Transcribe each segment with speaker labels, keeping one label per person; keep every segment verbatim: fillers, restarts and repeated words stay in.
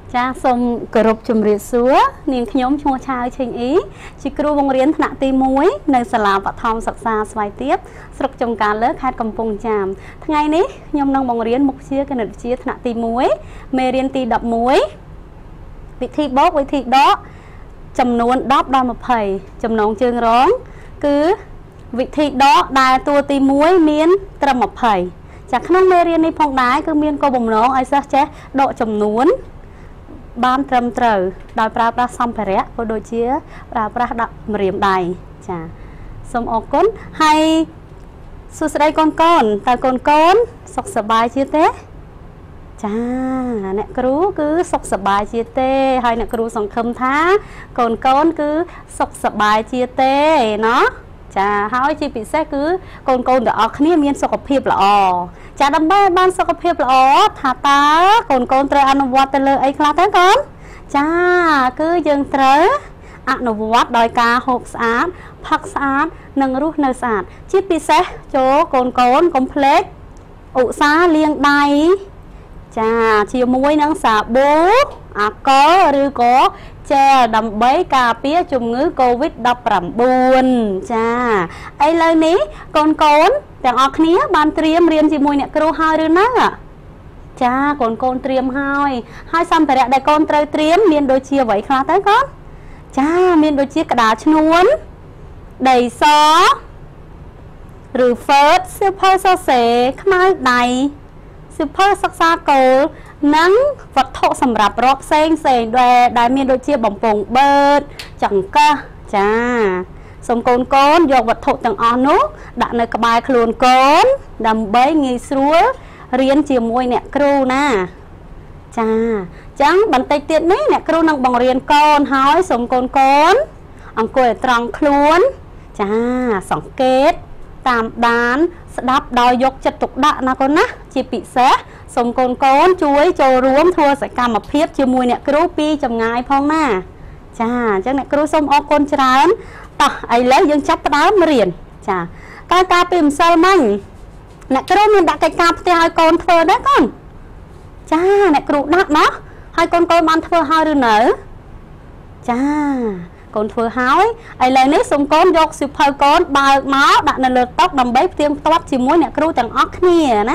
Speaker 1: จ้าសូមគោរពជំរាបសួរនាងខ្ញុំឈ្មោះឆៅឆេងអ៊ីជាគ្រូបង្រៀនថ្នាក់ទីមួយនៅសាលាបឋមសិក្សាស្វាយទាបស្រុកចំការលើខេត្តកំពង់ចាមថ្ងៃនេះខ្ញុំនឹងបង្រៀនមុខវិជ្ជាគណិតវិទ្យាថ្នាក់ទីមួយមេរៀនទីដប់មួយវិធីបូកវិធីដកចំនួនដប់ដល់ម្ភៃចំណងជើងរងគឺវិធីដកដែលតួទីមួយមានត្រឹមម្ភៃចាក្នុងមេរៀននេះផងដែរគឺមានគោលបំណងឲ្យសិស្សចេះដកចំនួនបានត្រឹមត្រូវដោយប្រើប្រាស់សម្ភារៈក៏ដូចជាប្រើប្រាស់ដាក់ម្រាមដៃចាសូមអរគុណហើយសួស្តីកូនកូនតើកូនកូនសុខសប្បាយជាទេចាអ្នកគ្រូគឺសុខសប្បាយជាទេហើយអ្នកគ្រូសង្ឃឹមថាកូនកូនគឺសុខសប្បាយជាទេណោះចាហើយជាពិសេសគឺកូនកូនទាំងអស់គ្នាមានសុខភាពល្អចាដើម្បីបានសុខភាពល្អថាតើកូនកូនត្រូវអនុវត្តទៅលើអីខ្លះទៅកូនចាគឺយើងត្រូវអនុវត្តដោយការហូបស្អាតផឹកស្អាតនិងរស់នៅស្អាតជាពិសេសចូលកូនកូនកុំភ្លេចឧស្សាហ៍លាងដៃចាជាមួយនឹងសាប៊ូអាល់កុលឬក៏ចែលដើម្បីការពារជំងឺ កូវីដ ដប់ប្រាំបួន ចាឥឡូវនេះកូនកូនទាំងអស់គ្នាបានត្រៀមរៀនជាមួយអ្នកគ្រូហើយឬនៅចាកូនកូនត្រៀមហើយហើយសម្ភារៈដែលកូនត្រូវត្រៀមមានដូចជាអ្វីខ្លះទៅកូនចាមានដូចជាក្តារឈ្នួនដីសឬ Word សៀវភៅសរសេរខ្មៅដៃសៀវភៅសិក្សាគោលនិងវត្ថុសម្រាប់រកផ្សេងផ្សេងដែលដែលមានដូចជាបំពង់បឺតចង្កឹះចាសូមកូនកូនយកវត្ថុទាំងអស់នោះដាក់នៅក្បែរខ្លួនកូនដើម្បីងាយស្រួលរៀនជាមួយអ្នកគ្រូណាចាអញ្ចឹងបន្តិចទៀតនេះអ្នកគ្រូនឹងបង្រៀនកូនហើយសូមកូនកូនអង្គុយឲ្យត្រង់ខ្លួនចាសង្កេតតាមដានស្ដាប់ដោយយកចិត្តទុកដាក់ណាកូនណាជាពិសេសសូមកូនកូនជួយចូលរួមធ្វើសកម្មភាពជាមួយអ្នកគ្រូពីចម្ងាយផងណាចាអញ្ចឹងអ្នកគ្រូសូមអរគុណច្រើនតោះឥឡូវយើងចាប់ផ្ដើមរៀនចាកាលកាលពីម្សិលមិញអ្នកគ្រូមានដាក់កិច្ចការផ្ទះឲ្យកូនធ្វើដែរកូនចាអ្នកគ្រូដាក់ណាហើយកូនកូនបានធ្វើហើយឬនៅចាកូនធ្វើហើយឥឡូវនេះសូមកូនយកសៀវភៅកូនបើកមកដាក់នៅលើតុដើម្បីផ្ទៀងផ្ទាត់ជាមួយអ្នកគ្រូទាំងអស់គ្នាណា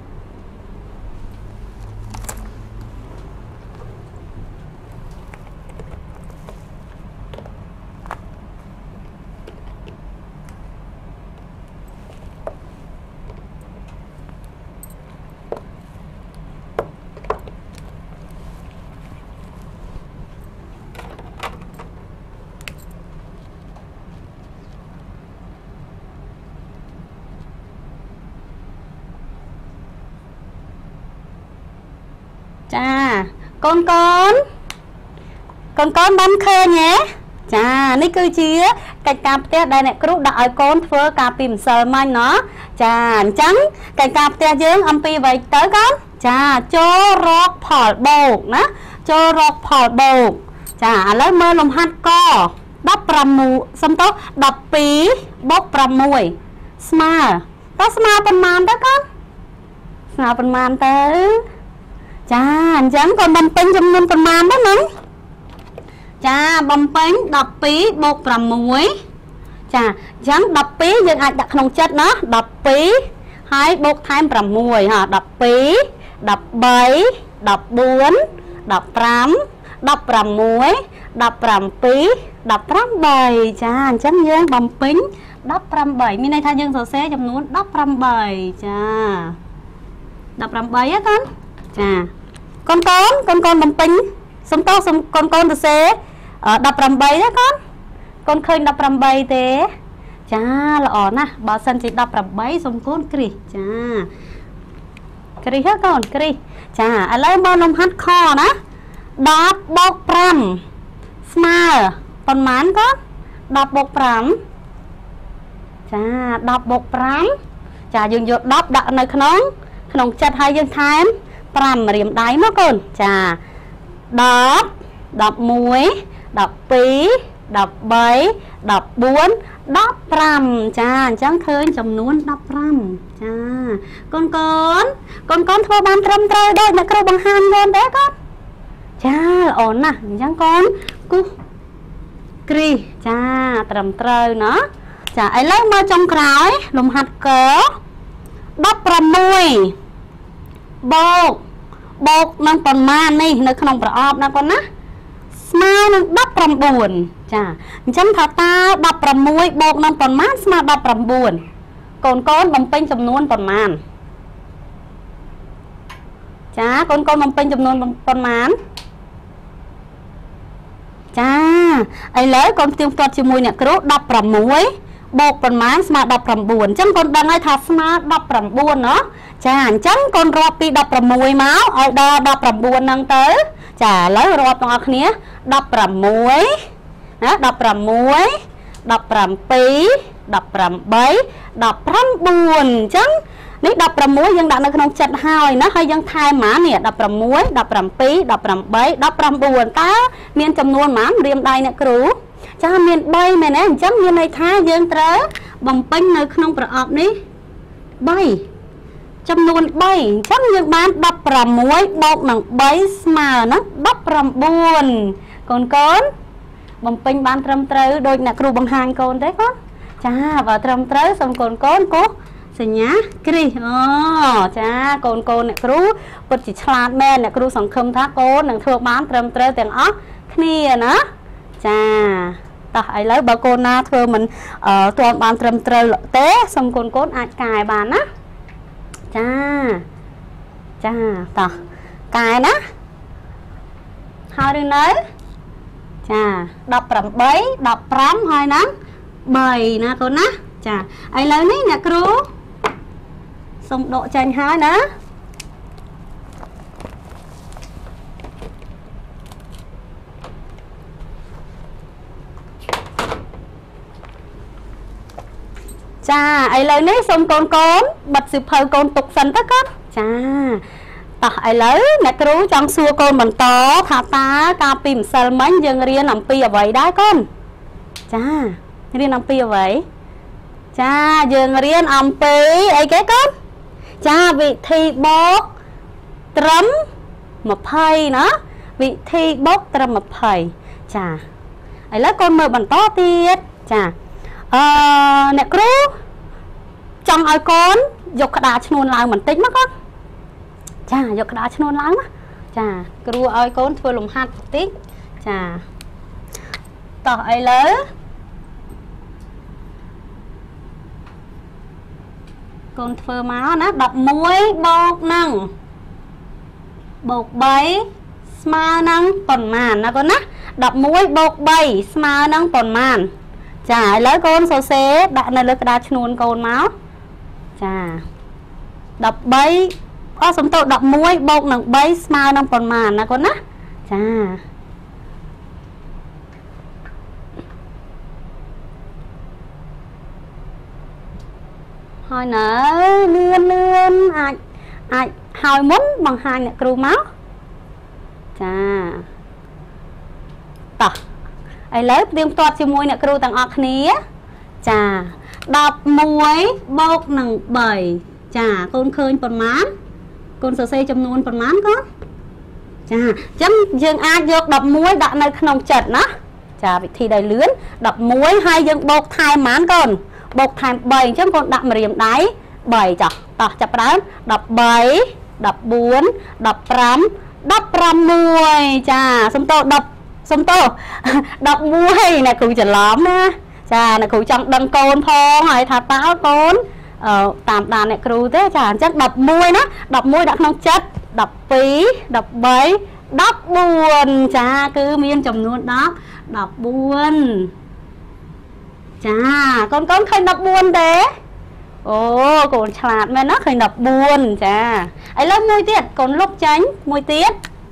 Speaker 1: ចាកូនកូនកូនកូនបានឃើញទេចានេះគឺជាកិច្ចការផ្ទះដែលអ្នកគ្រូដាក់ឲ្យកូនធ្វើកាលពីម្សិលមិញណោះចាអញ្ចឹងកិច្ចការផ្ទះយើងអំពីអ្វីទៅកូនចាចូលរកផលបូកណាចូលរកផលបូកចាឥឡូវមើលលំហាត់កដប់ប្រាំមួយសំទោសដប់ពីរបូកប្រាំមួយស្មើតើស្មើប៉ុន្មានទៅកូនស្មើប៉ុន្មានទៅចាអញ្ចឹងកូនបំពេញចំនួនប៉ុន្មានទៅណាចាបំពេញដប់ពីរបូកប្រាំមួយចាអញ្ចឹងដប់ពីរយើងអាចដាក់ក្នុងចិត្តណាដប់ពីរហើយបូកថែមប្រាំមួយហ่าដប់ពីរ ដប់បី ដប់បួន ដប់ប្រាំ ដប់ប្រាំមួយ ដប់ប្រាំពីរ ដប់ប្រាំបីចាអញ្ចឹងយើងបំពេញដប់ប្រាំបីមានន័យថាយើងសរសេរចំនួនដប់ប្រាំបីចាដប់ប្រាំបីហ៎កូនចាកូនកូនកូនកូនបំពេញសំទោសកូនកូនសរសេរដប់ប្រាំបីណាកូនកូនឃើញដប់ប្រាំបីទេចាល្អណាស់បើសិនជាដប់ប្រាំបីសូមកូនគ្រីសចាគ្រីសហ៎កូនគ្រីសចាឥឡូវមកលំហាត់ខណាដប់បូកប្រាំស្មើប៉ុន្មានកូនដប់បូកប្រាំចាដប់បូកប្រាំចាយើងយកដប់ដាក់នៅក្នុងក្នុងចិត្តហើយយើងថែមប្រាំរៀមដៃមកកូនចាដប់ ដប់មួយ ដប់ពីរ ដប់បី ដប់បួន ដប់ប្រាំចាអញ្ចឹងឃើញចំនួនដប់ប្រាំចាកូនកូនកូនកូនធ្វើបានត្រឹមត្រូវដោយអ្នកគ្រូបង្ហាញកូនទេកូនចាល្អណាស់អញ្ចឹងកូនគូគ្រីចាត្រឹមត្រូវណាចាឥឡូវមកចុងក្រោយលំហាត់កដប់ប្រាំមួយបូកបូកនឹងប៉ុន្មាននេះនៅក្នុងប្រអប់ណាកូនណាស្មើនឹងដប់ប្រាំបួនចាអញ្ចឹងថាតើដប់ប្រាំមួយបូកនឹងប៉ុន្មានស្មើដប់ប្រាំបួនកូនកូនបំពេញចំនួនប៉ុន្មានចាកូនកូនបំពេញចំនួនប៉ុន្មានចាឥឡូវកូនផ្ទៀងផ្ទាត់ជាមួយអ្នកគ្រូដប់ប្រាំមួយបូកប៉ុន្មានស្មើដប់ប្រាំបួនអញ្ចឹងកូនដឹងហើយថាស្មើដប់ប្រាំបួនណាចាអញ្ចឹងកូនរាប់ពីដប់ប្រាំមួយមកឲ្យដល់ដប់ប្រាំបួនហ្នឹងទៅចាឥឡូវរាប់ទាំងអស់គ្នាដប់ប្រាំមួយណាដប់ប្រាំមួយដប់ប្រាំពីរដប់ប្រាំបីដប់ប្រាំបួនអញ្ចឹងនេះដប់ប្រាំមួយយើងដាក់នៅក្នុងចិត្តហើយណាហើយយើងថែមប៉ុន្មាននេះដប់ប្រាំមួយដប់ប្រាំពីរដប់ប្រាំបីដប់ប្រាំបួនតើមានចំនួនប៉ុន្មានរៀមដៃអ្នកគ្រូចាមានបីមែនទេអញ្ចឹងមានន័យថាយើងត្រូវបំពេញនៅក្នុងប្រអប់នេះបីចំនួនបីអញ្ចឹងយើងបានដប់ប្រាំមួយបូកនឹងបីស្មើនឹងដប់ប្រាំបួនកូនកូនបំពេញបានត្រឹមត្រូវដោយអ្នកគ្រូបង្ហាញកូនទេកូនចាបើត្រឹមត្រូវសូមកូនកូនគោះសញ្ញាគ្រីសអូចាកូនកូនអ្នកគ្រូពិតជាឆ្លាតមែនអ្នកគ្រូសង្ឃឹមថាកូននឹងធ្វើបានត្រឹមត្រូវទាំងអស់គ្នាណាចាតោះឥឡូវបើកូនណាធ្វើមិនអឺទាន់បានត្រឹមត្រូវទេសូមកូនកូនអាចកែបានណាចាចាតោះកែណាហើយឬនៅចាដប់ប្រាំបីដប់ប្រាំហើយណាបីណាកូនណាចាឥឡូវនេះអ្នកគ្រូសូមដកចេញហើយណាចាឥឡូវនេះសូមកូនកូនបិទសៀវភៅកូនទុកសិនទៅកូនចាតោះឥឡូវអ្នកគ្រូចង់សួរកូនបន្តថាតើកាលពីម្សិលមិញយើងរៀនអំពីអ្វីដែរកូនចារៀនអំពីអ្វីចាយើងរៀនអំពីអីគេកូនចាវិធីបូកត្រឹមยี่สิบណាវិធីបូកត្រឹមยี่สิบចាឥឡូវកូនមើលបន្តទៀតចាអឺអ្នកគ្រូចង់ឲ្យកូនយកក្តារឈ្នួនឡើងបន្តិចមកកូនចាយកក្តារឈ្នួនឡើងណាចាគ្រូឲ្យកូនធ្វើលំហាត់បន្តិចចាតោះឥឡូវកូនធ្វើមកណាដប់មួយបូកនឹងបូកបីស្មើនឹងប៉ុន្មានណាកូនណាដប់មួយបូកបីស្មើនឹងប៉ុន្មានចាឥឡូវកូនសរសេរដាក់នៅលើក្តារឈ្នួនកូនមកចាដប់បីអស់សំទោសដប់មួយបូកនឹងបីស្មើនឹងប៉ុន្មានណាកូនណាចាហើយនៅលឿនលឿនអាចអាចហើយមុនបង្ហាញអ្នកគ្រូមកចាតោះឥឡូវផ្ទៀងផ្ទាត់ជាមួយអ្នកគ្រូទាំងអស់គ្នាចាដប់មួយបូកនឹងបីចាកូនឃើញប៉ុន្មានកូនសរសេរចំនួនប៉ុន្មានកូនចាអញ្ចឹងយើងអាចយកដប់មួយដាក់នៅក្នុងចិត្តណាចាវិធីដែលលឿនដប់មួយហើយយើងបូកថែមប៉ុន្មានកូនបូកថែមបីអញ្ចឹងកូនដាក់ម្រាមដៃបីចាស់តោះចាប់ផ្ដើមដប់បីដប់បួនដប់ប្រាំដប់ប្រាំមួយចាសំទោដប់សំទោដប់មួយអ្នកគ្រូច្រឡំណាចាអ្នកគ្រូចង់ដឹងកូនផងហើយថាតើកូនអឺតាមដានអ្នកគ្រូទេចាអញ្ចឹងដប់មួយណាដប់មួយដាក់ក្នុងចិត្តដប់ពីរដប់បីដប់បួនចាគឺមានចំនួនដប់ដប់បួនចាកូនកូនឃើញដប់បួនទេអូកូនឆ្លាតមែនណាឃើញដប់បួនចាឥឡូវមួយទៀតកូនលុបចាញ់មួយទៀត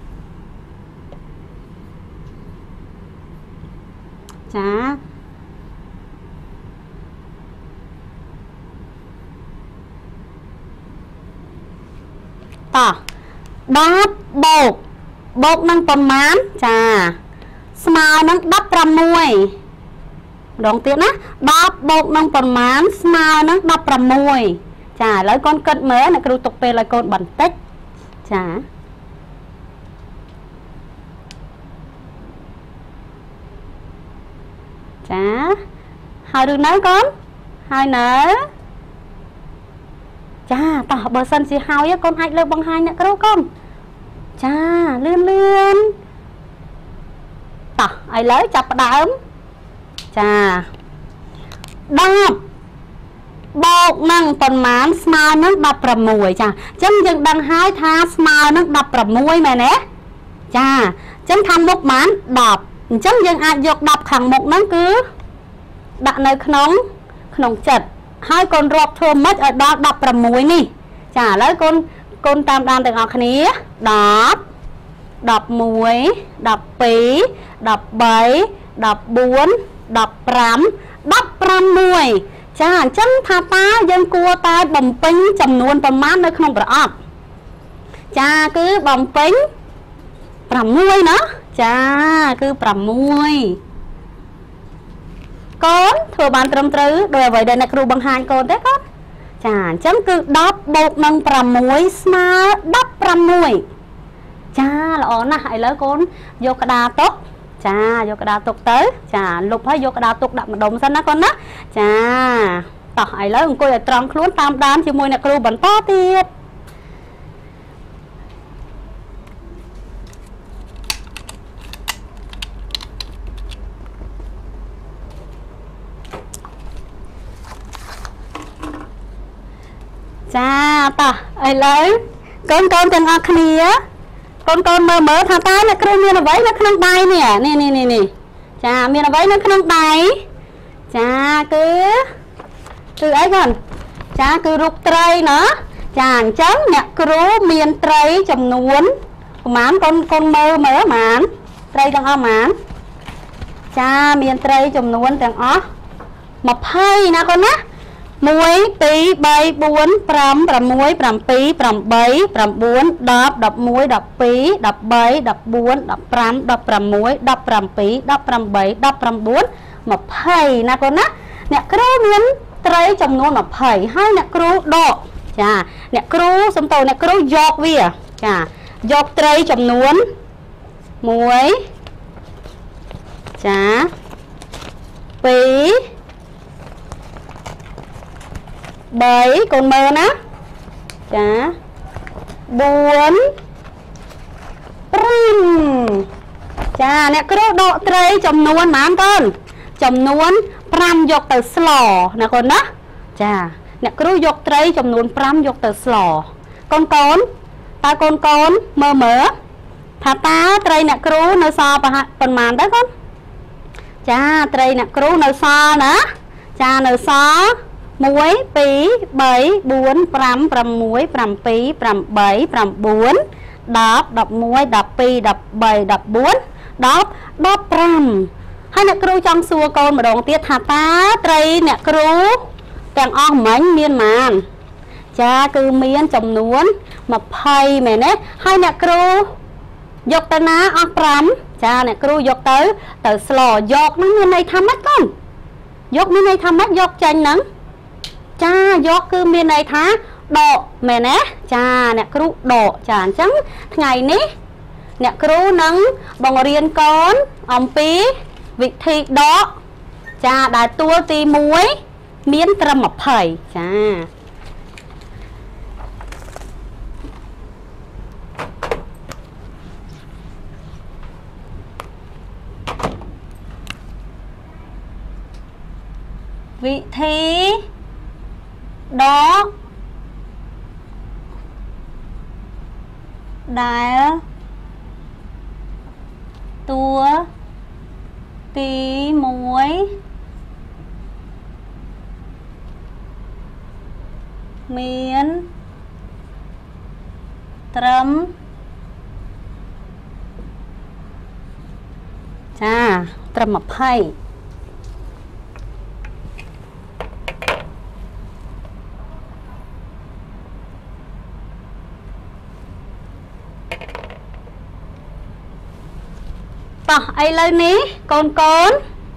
Speaker 1: ចាតោះដប់បូកបូកនឹងប៉ុន្មានចាស្មើនឹងដប់ប្រាំមួយម្ដងទៀតណាដប់បូកនឹងប៉ុន្មានស្មើនឹងដប់ប្រាំមួយចាឥឡូវកូនគិតមើលអ្នកគ្រូទុកពេលឲ្យកូនបន្តិចចា chả hai đứa nấu con hai nở chà tỏ bờ sân chỉ hai á con hai lơ bằng hai nè đâu con chà lươn lươn tỏ ai lấy chập đá chà đập bọc năng tuần mán smile nước đập rầm mùi chà chân dừng đằng hai tha smile nước đập rầm mùi mày nè chà chân thăm một mán đập chân dừng ai dọc đập thẳng một nó cứ đặt nơi nóng nóng chật hai con rọp thơm mất ở đó đập rầm mùi nè chà lấy con con tam đàn từng học ní đập đập mùi đập pí đập bảy đập bốn đập rắm đập rắm mùi chà chân tha ta dân cua ta bầm pính chầm nuôn tầm mát nơi không phải ọc chà cứ bầm pính rắm mùi nữa chà cứ rắm mùi con thừa bàn trầm trứ đòi vậy đây là kêu bằng hai con thế con chà chân cứ đắp bột nâng rắm mùi mà đắp rắm mùi chà là ổn nè hãy lấy con vô cái đà tốt chà vô cái đà tục tới chà lục hay vô cái đà tục đậm mà đồng xanh đó con đó chà tỏ hãy lấy con cô ở trong luôn tam đám chỉ mùi nè kêu bẩn to tiết chà tỏ hãy lấy con con từng ở khní á con con mơ mơ thằng ta là kêu miền ở vậy nó không bay nè nè nè nè nè chà miền ở vậy nó không bay chà cứ cứ ấy còn chà cứ rụt tray nữa chà chấm nè cứ miền tray chầm nuốn mán con con mơ mơ mán tray đang o mán chà miền tray chầm nuốn đang ó mà phay nè con á muối tí bay bốn pram pram muối pram pí pram bảy pram bốn đập đập muối đập pí đập bảy đập bốn đập pram đập pram muối đập pram pí đập pram bảy đập pram bốn mà phẩy nè con á nè kêu miếng tray trong nón mà phẩy hai nè kêu độ chà nè kêu xong tàu nè kêu giọt vía chà giọt tray trong nón muối chà pí bảy con mơ ná chà bốn pram chà nè cứ độ tray chồng nuôn mà con chồng nuôn pram dọc từ slò nè con đó chà nè cứ dọc tray chồng nuôn pram dọc từ slò con con ta con con mơ mơ thà ta tray nè cứ nơi so và phần màn đó con chà tray nè cứ nơi so nữa chà nơi so muối pí bảy bốn pram pram muối pram pí pram bảy pram bốn đập đập muối đập pí đập bảy đập bốn đập đập pram hai nè kêu trong xua con mà đồng tiết thà ta tray nè kêu càng on mảnh miên màn cha cứ miên chồng nuốn mà phay mẹ nè hai nè kêu dọc tay ná on pram cha nè kêu dọc tới từ slò dọc nó như này tham mắt con dọc như này tham mắt dọc chanh nắng cha dọc cứ miên này thá độ mẹ nè cha nè kêu độ cha trắng ngày ní nè kêu nắng bằng riêng con ông pí vị thị đó cha đã tua tì muối miến trầm mập phẩy cha vị thị đó đã tua tí muối miến trầm cha trầm mập hay ai lên ní con con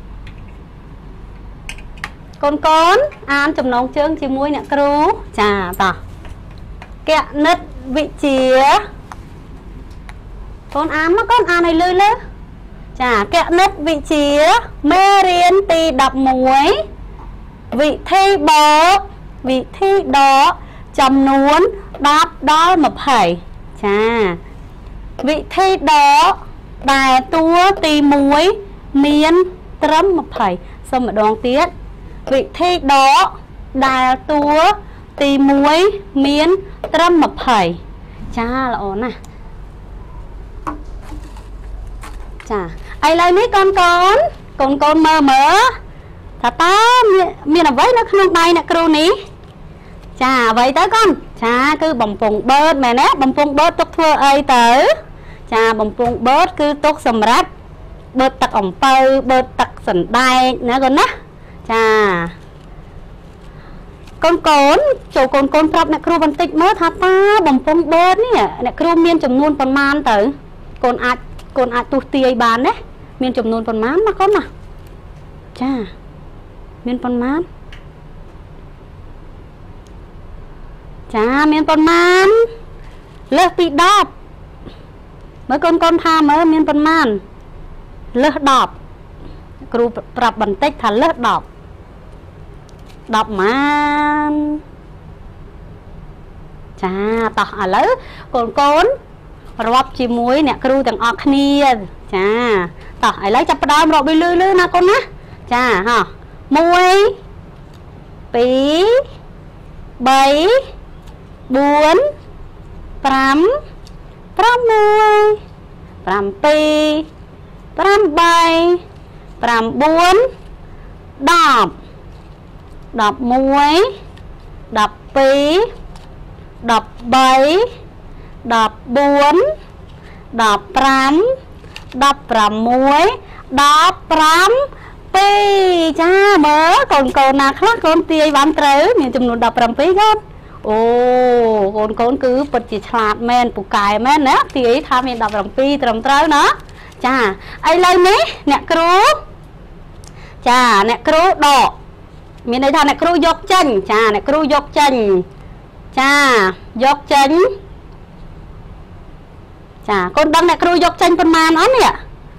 Speaker 1: con con ăn chùm nóng chương chỉ muối nè kêu chà tỏ kẹ nứt vị chía con ăn nó con ăn này lư lư chà kẹo nứt vị trí mê riêng tì đập muối vị thi bó vị thi đó chầm nuốn đáp đó mập hầy chà vị thi đó đài tua tì muối miên trấm mập hầy xong mà đoán tiết vị thi đó đài tua tì muối miên trấm mập hầy chà là ổn à chà ai lấy mấy con con con con mơ mơ thật ta miền là với nó không bay nè kêu ní chà vậy tới con chà cứ bồng phùng bớt mẹ nè bồng phùng bớt tốt thua ai tới chà bồng phùng bớt cứ tốt sầm rách bớt tặc ổng pơ bớt tặc sần đai nữa con á chà con con chỗ con con prop nè kêu phân tích mới thật ta bồng phùng bớt nè nè kêu miền chấm nuôn phần man tới con ai con ai tu tiê bán đấy miền chấm nuôn phần man mà con à chà miền phần man chà miền phần man lơ bị đọp mới con con tha mới miền phần man lơ đọp kêu prop phân tích thà lơ đọp đọp man chà tỏ à lỡ con con rọp chỉ muối nè kêu từng ọt nia chà tỏ ai lấy chập đom rọp đi lư lư na con á chà ha muối pí bảy bốn pram pram muối pram pí pram bảy pram bốn đọp đọp muối đọp pí đọp bảy đọp bốn đọp pram đọp pram muối đọp pram pi cha mớ còn còn nào khác con tia bán tới miền chùm nụ đọp pram pi con ô con con cứ bật chỉ chặt men bù cài men nè tia tham miền đọp pram pi trầm tới nó cha ai lấy mấy nè kêu cha nè kêu đọ miền này thằng nè kêu dọc chân cha nè kêu dọc chân cha dọc chân chà con đăng nè kêu dọc chân phần màn ón nè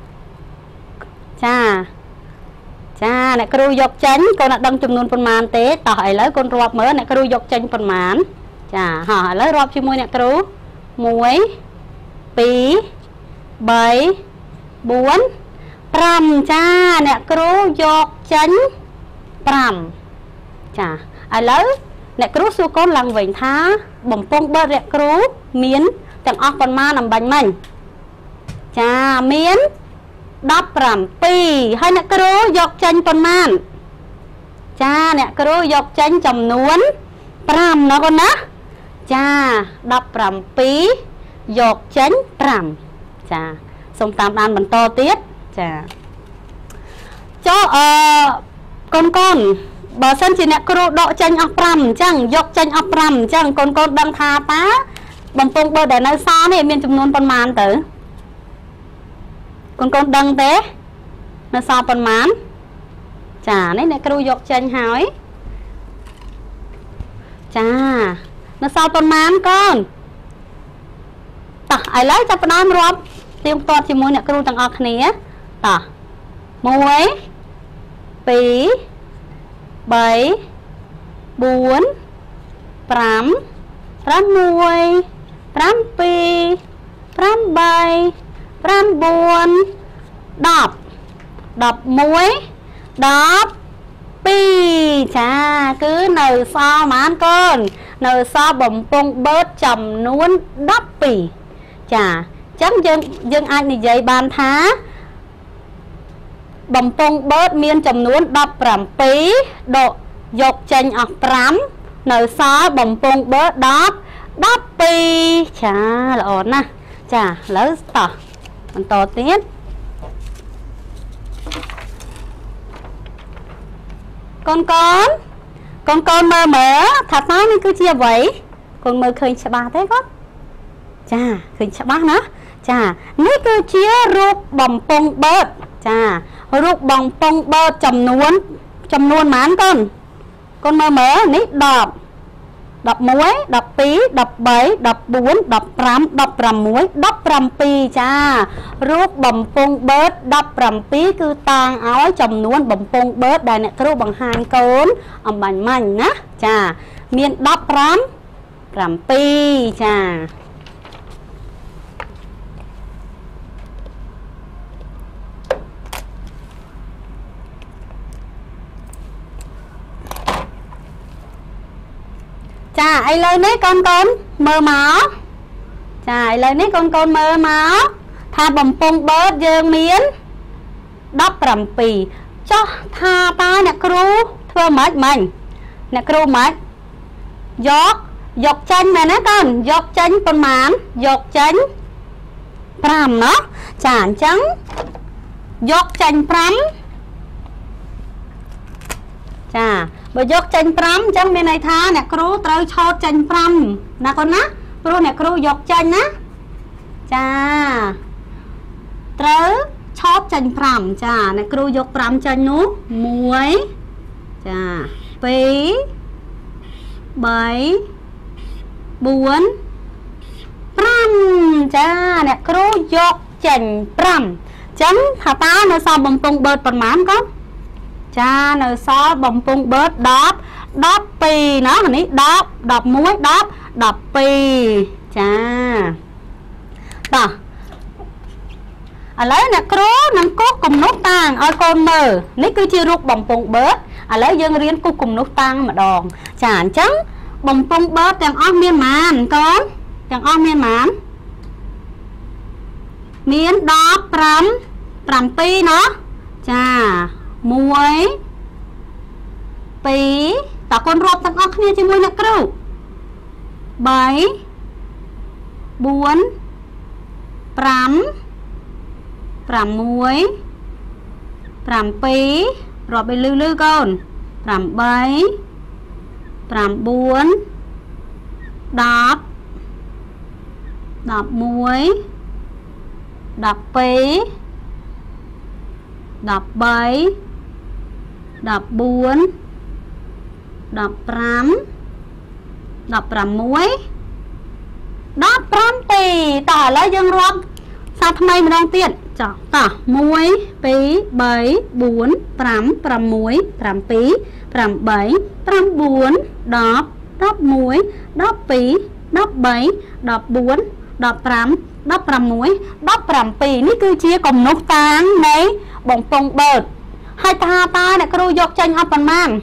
Speaker 1: chà chà nè kêu dọc chân con nè đăng chùm nuôn phần màn tế tỏ ai lấy con rọp mới nè kêu dọc chân phần màn chà hả lấy rọp cho môi nè kêu muối pí bảy bốn pram cha nè kêu dọc chân pram chà ai lấy nè kêu su con lăng vĩnh thá bồng phong bơ nè kêu miến chẳng ọc phần ma nằm bánh mình chà miến đắp rằm pi hay nè kêu dọc chanh phần man cha nè kêu dọc chanh chầm nuốn pram nó con á cha đắp rằm pi dọc chanh pram chà xong tam đàn bánh to tiếp chà cho uh, con con bà sân chỉ nè kêu đọ chanh ọc pram chẳng dọc chanh ọc pram chẳng con con đang tha tá bầm phong bơ để nói xa này miền chùm nuôn phần màn tử con con đăng thế nó sao phần màn chả đấy này kêu dọc chân hỏi chà nó sao phần màn con ta ai lấy cho phần ăn rộp tiêm toát chỉ môi nè kêu tăng ọc này ta muối pí bảy bốn pram pram muối pram pi pram bảy pram bốn đọp đọp muối đọp pi chà cứ nở so mà ăn con nở so bầm phong bớt chầm nuốn đọp pi chà chắc dân dân ai này dạy bàn thá bầm phong bớt miên chầm nuốn đọp pram pi độ dọc chanh ọc pram nở so bầm phong bớt đọp đắp pi chà là ổn nè chà lớn tỏ còn to tiết con con con con mơ mơ thật nói nên cứ chia vậy con mơ khơi chả ba thế con chà khơi chả ba nữa chà nếu cứ chia rút bầm phong bớt chà rút bầm phong bớt chầm nuốn chầm nuốn mán con con mơ mơ nít đọp đập muối đập pí đập bảy đập bốn đập pram đập pram muối đập pram pi cha rút bầm pung bớt đập pram pi cứ tang áo chầm nuôn bầm pung bớt đại nè kêu bằng hai côn ông bánh mảnh á cha miền đập pram pram pi cha chà ai lên đấy con con mơ máu chà ai lên đấy con con mơ máu tha bầm pung bớt dương miến đắp rầm pì cho tha ta nè kêu thưa mệt mình nè kêu mệt dọc dọc chanh này nè con dọc chanh con mán dọc chanh pram nó chả trắng dọc chanh pram chà bởi dọc chanh pram chẳng bên này tha nè kêu trâu cho chanh pram nè con á kêu nè kêu dọc chanh á chà trâu cho chanh pram chà nè kêu dọc pram chanh nú muối chà pí bảy bốn pram chà nè kêu dọc chanh pram chẳng thà ta nó sao bầm pung bớt phần mắm có cha nợ sao bầm pung bớt đáp đáp pi nó này đáp đập muối đáp đập pi cha ta à lấy nè cối nằm cốt cùng nốt tang ở con mờ ní cứ chia ruột bầm pung bớt à lấy dân riêng cu cùng nốt tang mà đòn chả trắng bầm pung bớt chẳng ong miên màn con chẳng ong miên màn miên đáp pram pram pi nó cha muối pí ta con rộp tăng ốc nha chứ muối nè kêu bảy bốn pram pram muối pram pí rộp bên lư lư con pram bảy pram bốn đập đập muối đập pí đập bảy đập bốn đập pram đập pram muối đập pram tì tả lấy dân rộp sao thầm này mà đang tiện chả tả muối pí bảy bốn pram pram muối pram pí pram bảy pram bốn đập đập muối đập pí đập bảy đập bốn đập pram đập pram muối đập pram pí ní cứ chia cùng nốt tang này bông pung bớt hai ta ta nè kêu dọc chanh ấp phần man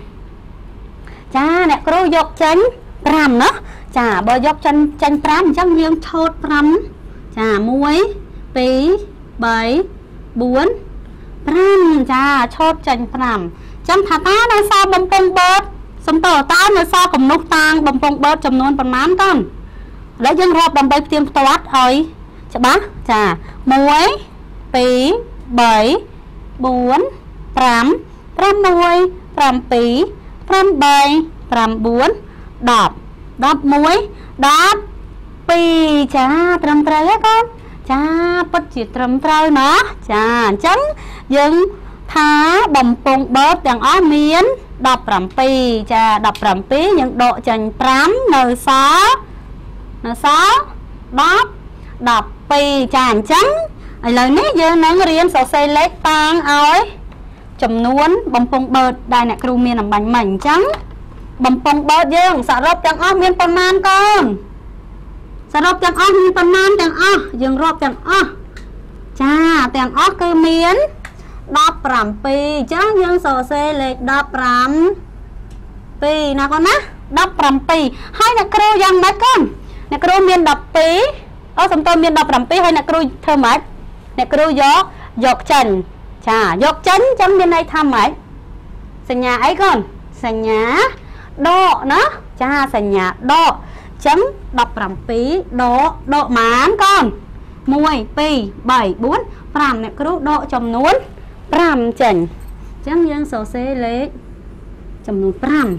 Speaker 1: cha nè kêu dọc chanh pram nó chả bờ dọc chanh chanh pram chẳng dương chốt pram chả muối pí bảy bốn pram chả chốt chanh pram chẳng thà ta nè sao bông pung bớt xong tờ ta nè sao cùng nốt tang bông pung bớt chấm nôn phần man con lấy dân rộp đầm bay tiêm toát ơi chả bác chả muối pí bảy bốn pram pram muối pram pí pram bảy pram bốn đập đập muối đập pí cha trầm trời á con cha bất chỉ trầm trời nó cha trắng dừng thá bầm pung bớt đằng ó miến đập pram pí cha đập pram pí những độ chành pram nở xá nở xá đập đập pí cha trắng lời nấy giờ nắng riêng sầu xây lết tang ơi chấm nuốn bầm pung bớt đại nè kêu miên làm bánh mảnh trắng bầm pung bớt dương xả rộp chẳng óc miên phần man con xả rộp chẳng óc miên phần man chẳng óc dương rộp chẳng óc cha chẳng óc cứ miên đập pram pi trắng dương sầu xây lết đập pram pi nào con á đập pram pi hai nè kêu giang mấy con nè kêu miên đập pi ở sầm tôi miên đập pram pi hai nè kêu thơ mấy nè kêu gió dọc chanh chà dọc chanh trong bên đây tham mấy sành nhà ấy con sành nhà đo nó cha sành nhà đo chấm đọc pram pí đo đo mán con muối pi bảy bốn pram nè kêu đo chấm nuốn pram chanh chấm dân sầu xê lệ chấm nuốn pram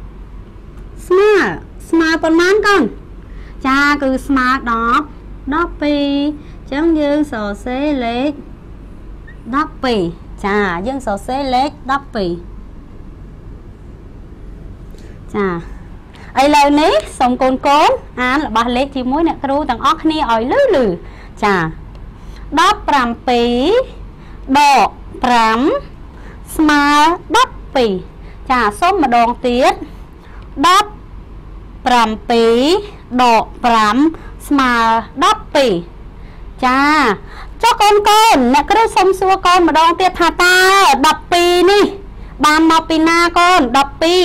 Speaker 1: smart smart con mán con cha cứ smart đó đó pi chấm dương sò xế lết đắp pì chà dương sò xế lết đắp pì chà ឥឡូវនេះសូមកូនកូនអានរបស់លេខជាមួយអ្នកគ្រូទាំងអស់គ្នាឲ្យលឺលឺចាដប់ប្រាំពីរដកប្រាំស្មើដប់ពីរចាសូមម្ដងទៀតដប់ប្រាំពីរដកប្រាំស្មើដប់ពីរចាចុះកូនកូនអ្នកគ្រូសុំសួរកូនម្ដងទៀតថាតើដប់ពីរនេះបានមកពីណាកូនដប់ពីរ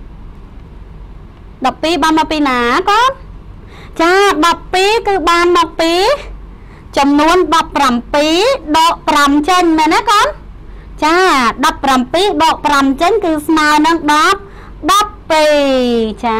Speaker 1: ដប់ពីរបានមកពីណាកូនចាដប់ពីរគឺបានមកពីចំនួនដប់ប្រាំពីរដកប្រាំចេញមែនទេកូនចាដប់ប្រាំពីរដកប្រាំចេញគឺស្មើនឹងដប់ដប់ពីរចា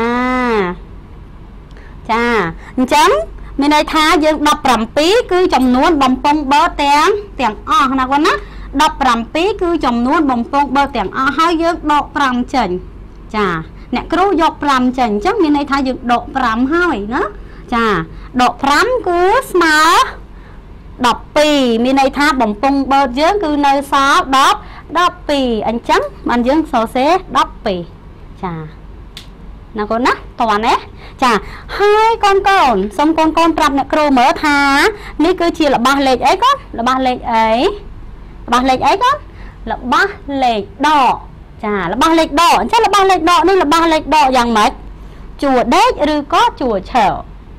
Speaker 1: ចាអញ្ចឹងមានន័យថាយើងដប់ប្រាំពីរគឺចំនួនបំពង់បឺតទាំងទាំងអស់ណាកូនណាដប់ប្រាំពីរគឺចំនួនបំពង់បឺតទាំងអស់ហើយយើងដកប្រាំចេញចាអ្នកគ្រូយកប្រាំចេញអញ្ចឹងមានន័យថាយើងដកប្រាំហើយណាចាដកប្រាំគឺស្មើដប់ពីរមានន័យថាបំពង់បឺតយើងគឺនៅសល់ដប់ដប់ពីរអញ្ចឹងបានយើងសរសេរដប់ពីរចាណាកូនណាតោះណាចាហើយកូនកូនសូមកូនកូនប្រាប់អ្នកគ្រូមើលថានេះគឺជារបស់លេខអីកូនរបស់លេខអីរបស់លេខអីកូនរបស់លេខដកចារបស់លេខដកអញ្ចឹងរបស់លេខដកនេះរបស់លេខដកយ៉ាងម៉េចជួរដេកឬក៏ជួរឈើ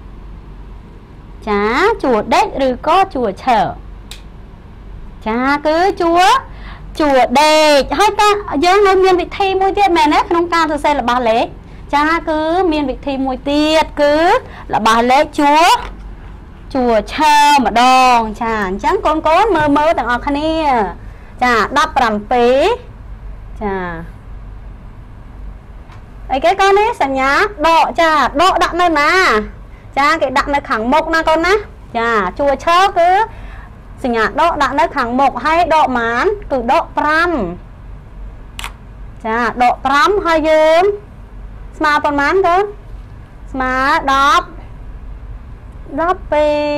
Speaker 1: ចាជួរដេកឬក៏ជួរឈើចាគឺជួរជួរដេកហើយតើយើងនៅមានវិធីមួយទៀតមែនទេក្នុងការសរសេររបស់លេខចាគឺមានវិធីមួយទៀតគឺរបស់លេខជួរជួរឈើម្ដងចាអញ្ចឹងកូនកូនមើលមើលទាំងអស់គ្នាចាដប់ប្រាំពីរចាអីគេកូននេះសញ្ញាដកចាដកដាក់នៅណាចាគេដាក់នៅខាងមុខណាកូនណាចាជួរឈើគឺសញ្ញាដកដាក់នៅខាងមុខហើយដកម៉ានគឺដកប្រាំចាដកប្រាំហើយយើងស្មើប៉ុន្មានកូនស្មើដប់ដប់ពីរ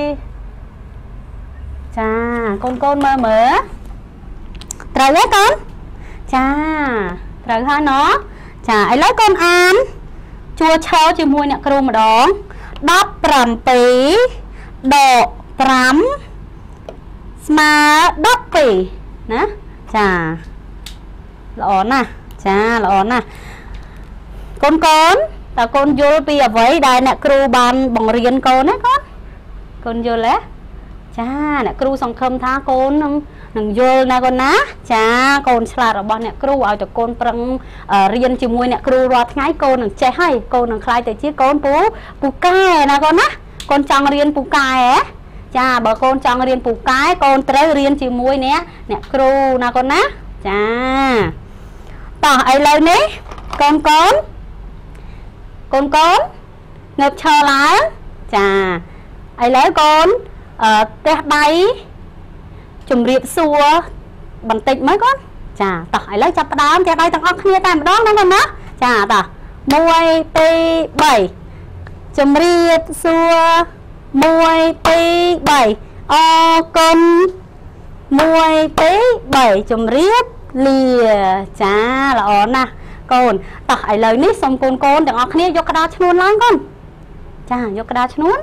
Speaker 1: ចាកូនកូនមើលមើលត្រូវទេកូនចាត្រូវហើយណោះចាឥឡូវកូនអានជួរឈរជាមួយអ្នកគ្រូម្ដងដប់ប្រាំពីរដកប្រាំស្មើដប់ពីរណាចាល្អណាស់ចាល្អណាស់កូនកូនតើកូនយល់ពីអ្វីដែលអ្នកគ្រូបានបង្រៀនកូនណាកូនកូនយល់ទេចាអ្នកគ្រូសង្ឃឹមថាកូននឹងនឹងយល់ណាកូនណាចាកូនឆ្លាតរបស់អ្នកគ្រូឲ្យតែកូនប្រឹងរៀនជាមួយអ្នកគ្រូរាល់ថ្ងៃកូននឹងចេះហើយកូននឹងខ្លាយទៅជាកូនពូពូកែណាកូនណាកូនចង់រៀនពូកែហ៎ចាបើកូនចង់រៀនពូកែកូនត្រូវរៀនជាមួយអ្នកអ្នកគ្រូណាកូនណាចាតោះឥឡូវនេះកូនកូនកូនកូនងើបឈរឡើងចាឥឡូវកូនអឺទះដៃជំរាបសួរបន្តិចមើលកូនចាតោះឥឡូវចាប់ផ្ដើមទះដៃទាំងអស់គ្នាតែម្ដងណាកូនណាចាតោះមួយពីរបីជំរាបសួរមួយពីរបីអរគុណមួយពីរបីជំរាបលាចាល្អណាស់កូនតោះឥឡូវនេះសូមកូនកូនទាំងអស់គ្នាយកក្តារឈ្នួនឡើងកូនចាយកក្តារឈ្នួន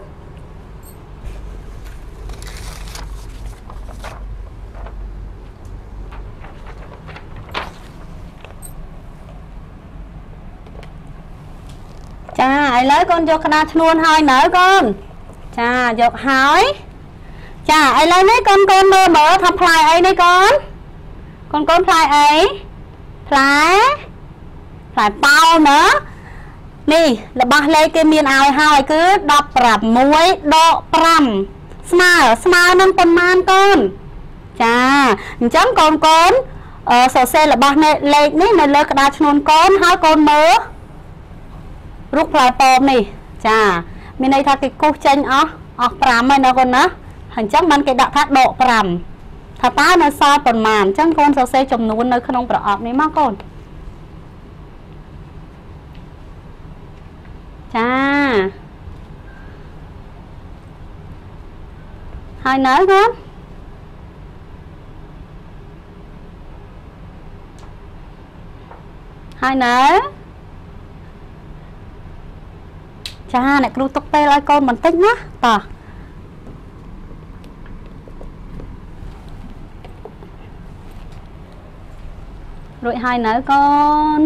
Speaker 1: ចាឥឡូវកូនយកក្តារឈ្នួនហើយនៅកូនចាយកហើយចាឥឡូវនេះកូនកូនមើលមើលថាផ្លែអីនេះកូនកូនកូនផ្លែអីផ្លែផ្លែប៉ោមណានេះរបស់លេខគេមានឲ្យហើយគឺដប់ប្រាំមួយដកប្រាំស្មើស្មើនឹងប៉ុន្មានកូនចាអញ្ចឹងកូនកូនសរសេររបស់លេខនេះនៅលើក្តារឈ្នួនកូនហើយកូនមើលរូបផ្លែប៉ោមនេះចាមានន័យថាគេគូសចេញអស់អស់ប្រាំហើយណាកូនណាអញ្ចឹងបានគេដាក់ថាដកប្រាំថាតើនៅសល់ប៉ុន្មានអញ្ចឹងកូនសរសេរចំនួននៅក្នុងប្រអប់នេះមកកូនចាហើយនៅកូនហើយនៅចាអ្នកគ្រូទុកពេលឲ្យកូនបន្តិចណាតោះរួចហើយនៅកូន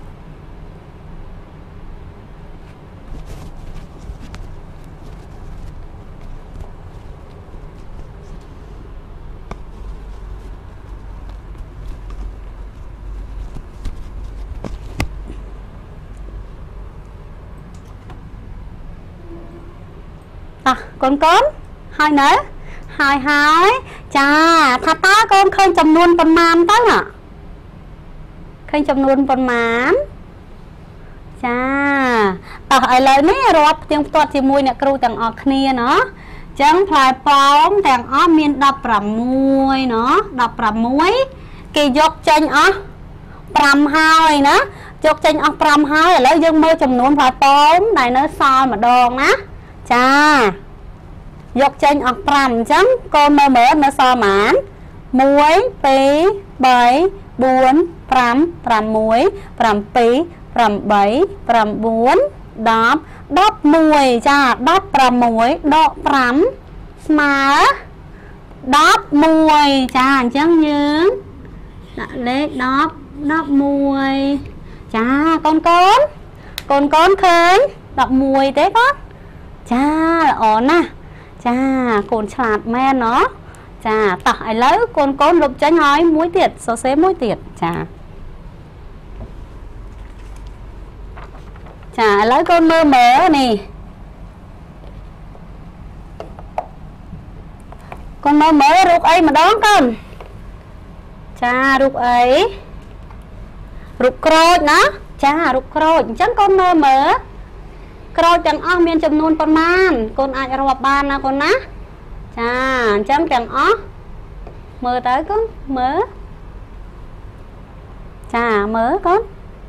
Speaker 1: កូនកូនហើយនៅហើយហើយចាថាតើកូនឃើញចំនួនប៉ុន្មានទៅណាឃើញចំនួនប៉ុន្មានចាតោះឥឡូវនេះរាប់ផ្ទៀងផ្ទាត់ជាមួយអ្នកគ្រូទាំងអស់គ្នាណាអញ្ចឹងផ្លែប៉ោមទាំងអស់មានដប់ប្រាំមួយណាដប់ប្រាំមួយគេយកចេញអស់ប្រាំហើយណាយកចេញអស់ប្រាំហើយឥឡូវយើងមើលចំនួនផ្លែប៉ោមដែលនៅសល់ម្ដងណាចាយកចេញអស់ប្រាំអញ្ចឹងកូនមើលមើលនៅសល់ប៉ុន្មានមួយពីរបីបួនប្រាំប្រាំមួយប្រាំពីរប្រាំបីប្រាំបួនដប់ដប់មួយចាដប់ប្រាំមួយដកប្រាំស្មើដប់មួយចាអញ្ចឹងយើងដាក់លេខដប់ដប់មួយចាកូនកូនកូនកូនឃើញដប់មួយទេកូនចាល្អណាស់ចាកូនឆ្លាតមែនណោះចាតោះឥឡូវកូនកូនលុបចេញហើយមួយទៀតសរសេរមួយទៀតចាចាឥឡូវកូនមើលមើលនេះកូនមើលមើលរូបអីម្ដងកូនចារូបអីរូបក្រូចណាចារូបក្រូចអញ្ចឹងកូនមើលមើលក្រូចទាំងអស់មានចំនួនប៉ុន្មានកូនអាចរាប់បានណាកូនណាចាអញ្ចឹងទាំងអស់មើលទៅកូនមើលចាមើលកូន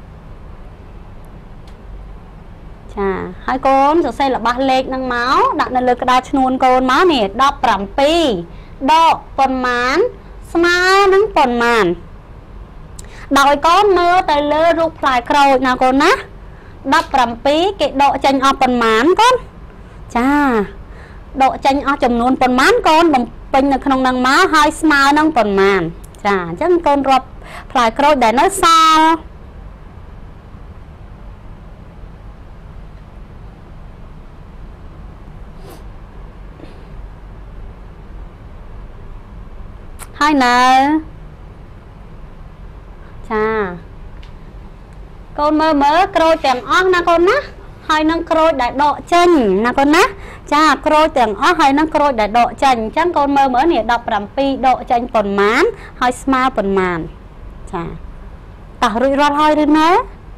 Speaker 1: ចាហើយកូនសរសេររបស់លេខនឹងមកដាក់នៅលើក្តារឈ្នួនកូនមកនេះដប់ប្រាំពីរដកប៉ុន្មានស្មើនឹងប៉ុន្មានដោយកូនមើលទៅលើរូបផ្លែក្រូចណាកូនណាដប់ប្រាំពីរគេដកចេញអស់ប៉ុន្មានកូនចាដកចេញអស់ចំនួនប៉ុន្មានកូនបំពេញនៅក្នុងនឹងមកហើយស្មើនឹងប៉ុន្មានចាអញ្ចឹងកូនរាប់ផ្លែក្រូចដែលនៅសល់ហើយនៅចាកូនមើលមើលក្រូចទាំងអស់ណាកូនណាហើយនឹងក្រូចដែលដកចេញណាកូនណាចាក្រូចទាំងអស់ហើយនឹងក្រូចដែលដកចេញអញ្ចឹងកូនមើលមើលនេះដប់ប្រាំពីរដកចេញប៉ុន្មានហើយស្មើប៉ុន្មានចាតោះរួចរាល់ហើយឬនៅ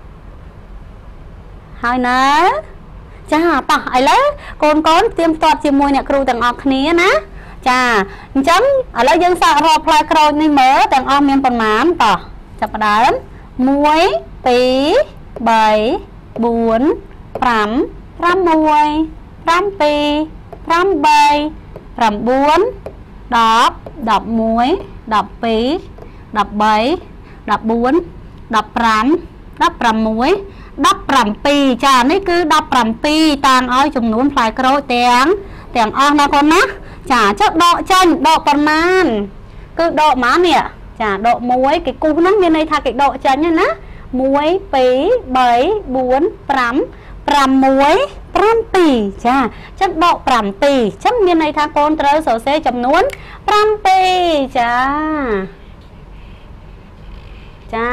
Speaker 1: ហើយនៅចាតោះឥឡូវកូនកូនផ្ទៀងផ្ទាត់ជាមួយអ្នកគ្រូទាំងអស់គ្នាណាចាអញ្ចឹងឥឡូវយើងសាករាប់ផ្លែក្រូចនេះមើលទាំងអស់មានប៉ុន្មានតោះចាប់ផ្ដើមមួយពីរបីបួនប្រាំប្រាំមួយប្រាំពីរប្រាំបីប្រាំបួនដប់ដប់មួយដប់ពីរដប់បីដប់បួនដប់ប្រាំដប់ប្រាំមួយដប់ប្រាំពីរចានេះគឺដប់ប្រាំពីរតាំងឲ្យចំនួនផ្លែក្រូចទាំងទាំងអស់ណាកូនណាចាចុះដកចេញដកប៉ុន្មានគឺដកប៉ុន្មាននេះចាដកមួយគេគូសហ្នឹងមានន័យថាគេដកចេញណាមួយពីរបីបួនប្រាំប្រាំមួយប្រាំពីរចាចឹងដកប្រាំពីរចឹងមានន័យថាកូនត្រូវសរសេរចំនួនប្រាំពីរចាចា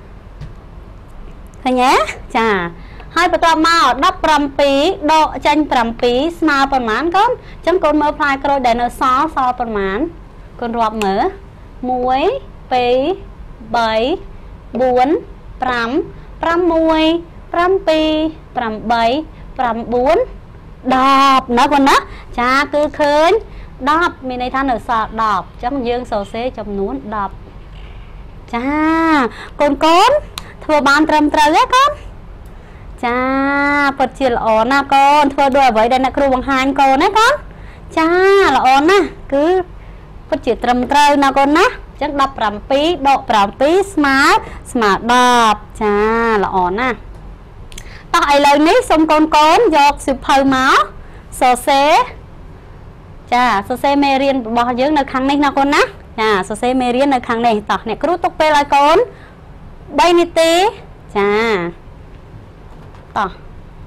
Speaker 1: ឃើញទេចាហើយបន្ទាប់មកដប់ប្រាំពីរដកចេញប្រាំពីរស្មើប៉ុន្មានកូនចឹងកូនមើលផ្លែក្រូចដែលនៅសល់សល់ប៉ុន្មានកូនរាប់មើលមួយពីរបីបួនប្រាំប្រាំមួយប្រាំពីរប្រាំបីប្រាំបួនដប់ណាកូនណាចាគឺឃើញដប់មានន័យថានៅសល់ដប់អញ្ចឹងយើងសរសេរចំនួនដប់ចាកូនកូនធ្វើបានត្រឹមត្រូវទេកូនចាពិតជាល្អណាស់កូនធ្វើដោយអ្វីដែលអ្នកគ្រូបង្ហាញកូនណាកូនចាល្អណាស់គឺពិតជាត្រឹមត្រូវណាកូនណាអញ្ចឹងដប់ប្រាំពីរដកប្រាំពីរស្មើស្មើដប់ចាល្អណាស់តោះឥឡូវនេះសូមកូនកូនយកសៀវភៅមកសរសេរចាសរសេរមេរៀនរបស់យើងនៅខាងនេះណាកូនណាចាសរសេរមេរៀននៅខាងនេះតោះអ្នកគ្រូទុកពេលឲ្យកូនបីនាទីចាតោះ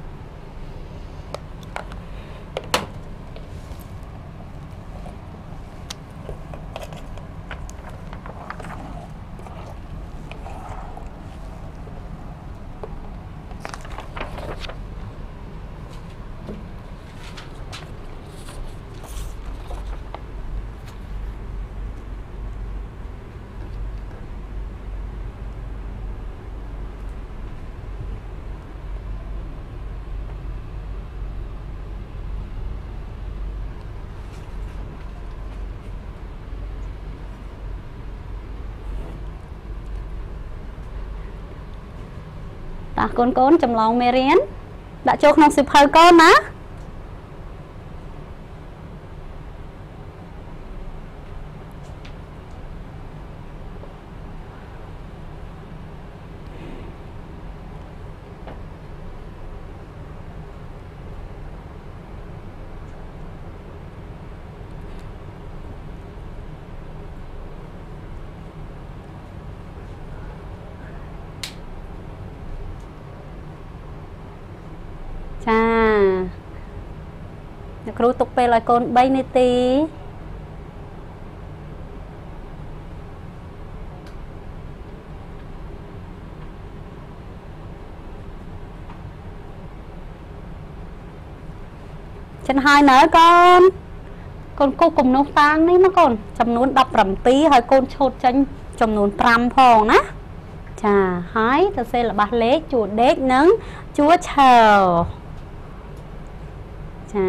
Speaker 1: តោះកូនកូនចម្លងមេរៀនដាក់ចូលក្នុងសៀវភៅកូនណាចាអ្នកគ្រូទុកពេលឲ្យកូនបីនាទីចិនហើយនៅកូនកូនគូគំនុះតាំងនេះមកកូនចំនួនដប់ប្រាំពីរហើយកូនឈូតចេញចំនួនប្រាំផងណាចាហើយទៅសេល្បះលេខជួរដេកនិងជួរឈើចា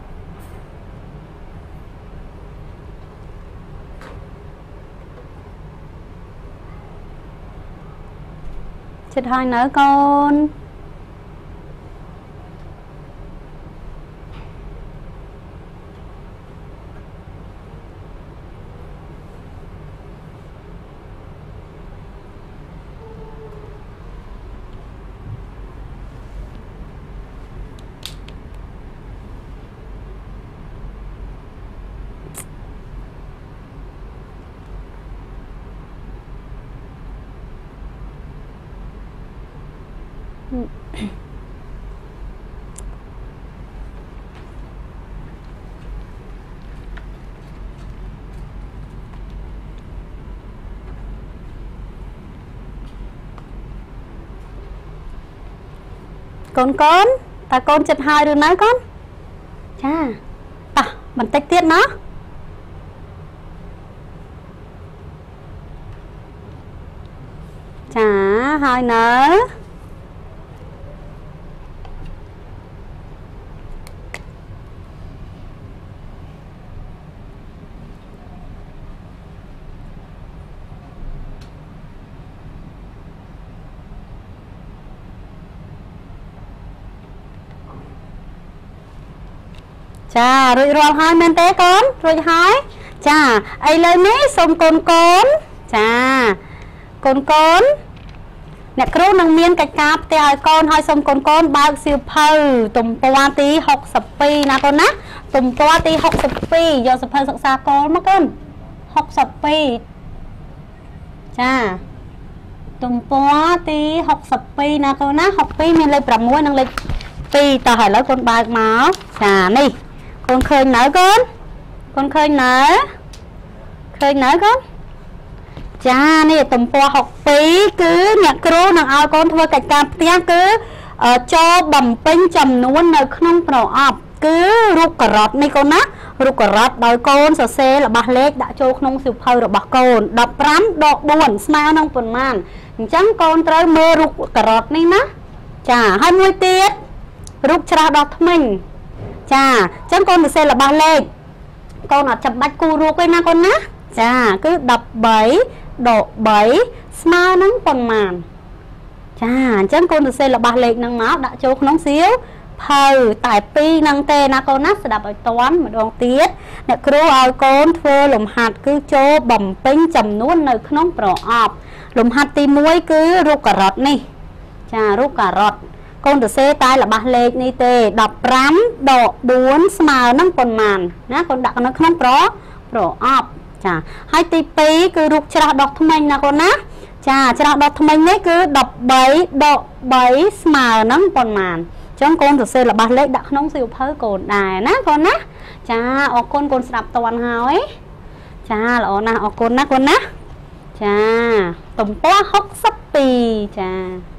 Speaker 1: ចិត្តហើយនៅកូនកូនកូនតើកូនចិត្តហើយឬនៅកូនចាតោះបន្តិចទៀតណាចាហើយនៅចារួចរាល់ហើយមែនទេកូនរួចហើយចាឥឡូវនេះសូមកូនកូនចាកូនកូនអ្នកគ្រូនឹងមានកិច្ចការផ្ទះឲ្យកូនហើយសូមកូនកូនបើកសៀវភៅទំព័រទីហុកសិបពីរណាកូនណាទំព័រទីហុកសិបពីរយកសៀវភៅសិក្សាកូនមកកូនហុកសិបពីរចាទំព័រទីហុកសិបពីរណាកូនណាហុកពីរមានលេខប្រាំមួយនិងលេខពីរតោះឥឡូវកូនបើកមកចានេះកូនឃើញនៅកូនកូនឃើញនៅឃើញនៅកូនចានេះទំព័រហុកពីរគឺអ្នកគ្រូនឹងឲ្យកូនធ្វើកិច្ចការផ្ទះគឺចូលបំពេញចំនួននៅក្នុងប្រអប់គឺរូបការ៉ុតនេះកូនណារូបការ៉ុតដោយកូនសរសេររបស់លេខដាក់ចូលក្នុងសៀវភៅរបស់កូនដប់ប្រាំដកបួនស្មើនឹងប៉ុន្មានអញ្ចឹងកូនត្រូវមើលរូបការ៉ុតនេះណាចាហើយមួយទៀតរូបច្រាសដោះធ្មេញចាអញ្ចឹងកូនសរសេររបស់លេខកូនអត់ចាំបាច់គូររូបទេណាកូនណាចាគឺដប់បីដកបីស្មើនឹងប៉ុន្មានចាអញ្ចឹងកូនសរសេររបស់លេខនឹងមកដាក់ចូលក្នុងសៀវភៅតែពីរហ្នឹងទេណាកូនណាស្ដាប់ឲ្យតាន់ម្ដងទៀតអ្នកគ្រូឲ្យកូនធ្វើលំហាត់គឺចូលបំពេញចំនួននៅក្នុងប្រអប់លំហាត់ទីមួយគឺរូបការ៉ុតនេះចារូបការ៉ុតកូនទៅសេតែរបស់លេខនេះទេដប់ប្រាំដកបួនស្មើនឹងប៉ុន្មានណាកូនដាក់នៅក្នុងប្រប្រអប់ចាហើយទីពីរគឺរូបច្រាស់ដុសធ្មេញណាកូនណាចាច្រាស់ដុសធ្មេញនេះគឺដប់បីដកបីស្មើនឹងប៉ុន្មានអញ្ចឹងកូនទៅសេរបស់លេខដាក់ក្នុងសៀវភៅកូនដែរណាកូនណាចាអរគុណកូនស្ដាប់តន់ហើយចាល្អណាស់អរគុណណាកូនណាចាទំព័រហុកសិបពីរចា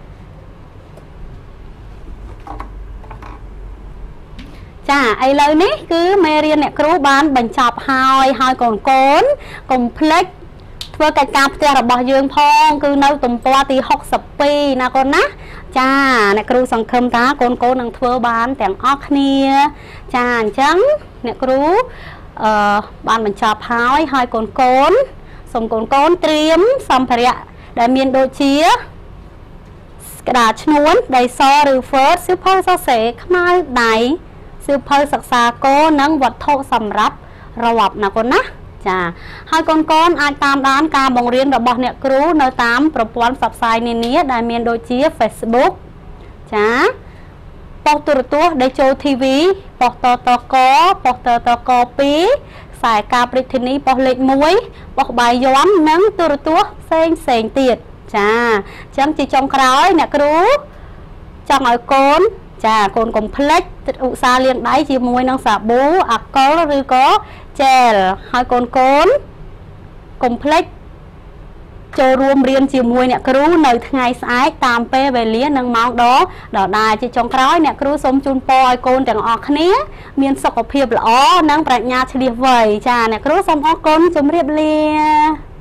Speaker 1: ចាឥឡូវនេះគឺមេរៀនអ្នកគ្រូបានបញ្ចប់ហើយហើយកូនកូនកុំភ្លេចធ្វើកិច្ចការផ្ទះរបស់យើងផងគឺនៅទំព័រទីហុកសិបពីរណាកូនណាចាអ្នកគ្រូសង្ឃឹមថាកូនកូននឹងធ្វើបានទាំងអស់គ្នាចាអញ្ចឹងអ្នកគ្រូអឺបានបញ្ចប់ហើយហើយកូនកូនសូមកូនកូនត្រៀមសម្ភារៈដែលមានដូចជាក្តារឈ្នួនដីសឬហ្វឺតសៀវភៅសរសេរខ្មៅដៃសៀវភៅសិក្សាគោនិងវត្ថុសម្រាប់រាប់ណាកូនណាចាហើយកូនកូនអាចតាមដានការបង្រៀនរបស់អ្នកគ្រូនៅតាមប្រព័ន្ធផ្សព្វផ្សាយនានាដែលមានដូចជា Facebook ចាប៉ុស្តិ៍ទូរទស្សន៍ដេជោ ធី វី ប៉ុស្តិ៍តតកប៉ុស្តិ៍តតកពីរខ្សែការព្រឹទ្ធធានីប៉ុស្តិ៍លេខមួយប៉ុស្តិ៍បាយ័ននិងទូរទស្សន៍ផ្សេងផ្សេងទៀតចាអញ្ចឹងជាចុងក្រោយអ្នកគ្រូចង់ឲ្យកូនចាកូនកុំភ្លេចឧស្សាហ៍លាងដៃជាមួយនឹងសាប៊ូអាល់កុលឬក៏ជែលហើយកូនកូនកុំភ្លេចចូលរួមរៀនជាមួយអ្នកគ្រូនៅថ្ងៃស្អែកតាមពេលវេលានិងម៉ោងដដដែលជាចុងក្រោយអ្នកគ្រូសូមជូនពរឲ្យកូនទាំងអស់គ្នាមានសុខភាពល្អនិងប្រាជ្ញាឈ្លាសវៃចាអ្នកគ្រូសូមអរគុណជម្រាបលា